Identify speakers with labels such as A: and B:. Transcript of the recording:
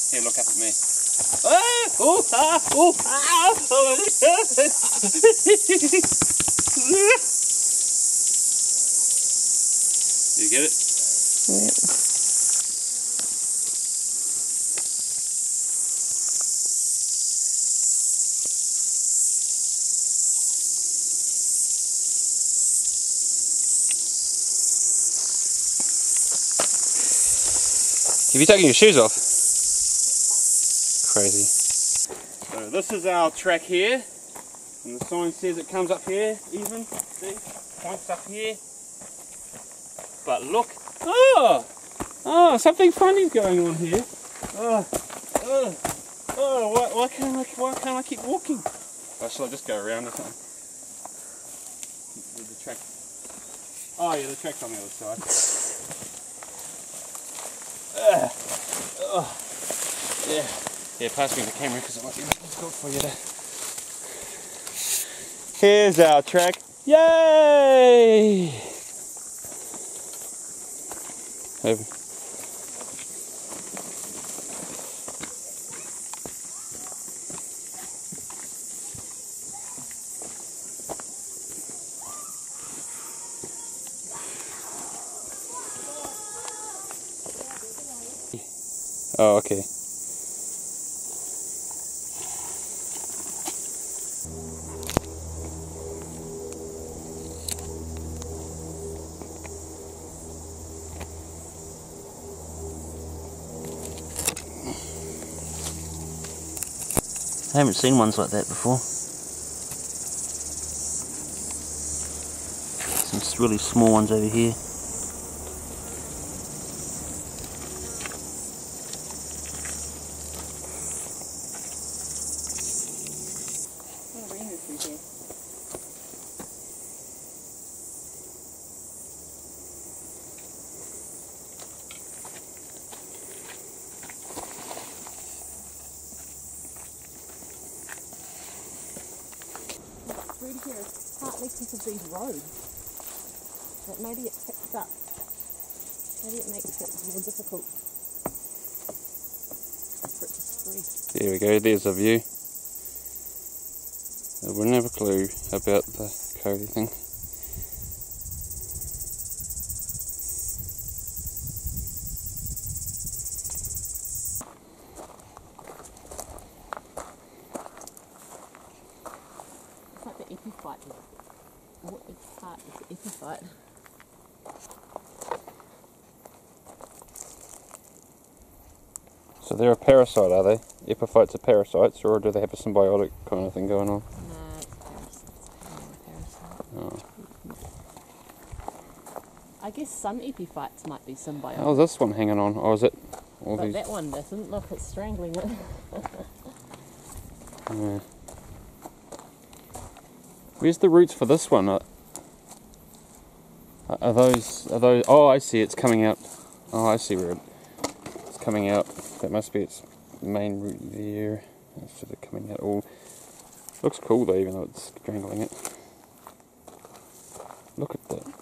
A: Here, look up at me. Oh, you get it?
B: Yep.
A: Have you taken your shoes off? Crazy. So this is our track here, and the sign says it comes up here even, see, points up here. But look, something funny's going on here. Why can't I keep walking? Or shall I just go around or something? The track. Oh yeah, the track's on the other side. Yeah, pass me the camera because it might be difficult for you to. Here's our track. Yay! Oh, okay.
B: I haven't seen ones like that before. Some really small ones over here.
C: Through here is partly because of these roads. But maybe it picks up. Maybe it makes it more difficult for it to spread.
A: There we go, there's a view. I wouldn't have a clue about the Cody thing.
C: It's like the epiphyte. What its part is the epiphyte.
A: So they're a parasite, are they? Epiphytes are parasites, or do they have a symbiotic kind of thing going on?
C: No, it's parasite.
A: Oh.
C: I guess some epiphytes might be symbiotic.
A: How's this one hanging on? Oh, is it? All
C: But
A: these...
C: that one doesn't. Look, it's strangling it.
A: Yeah. Where's the roots for this one? Are those? Oh, I see. It's coming out. Oh, I see where it's coming out. That must be its main root there. Instead of coming out all. Looks cool though, even though it's strangling it. Look at that.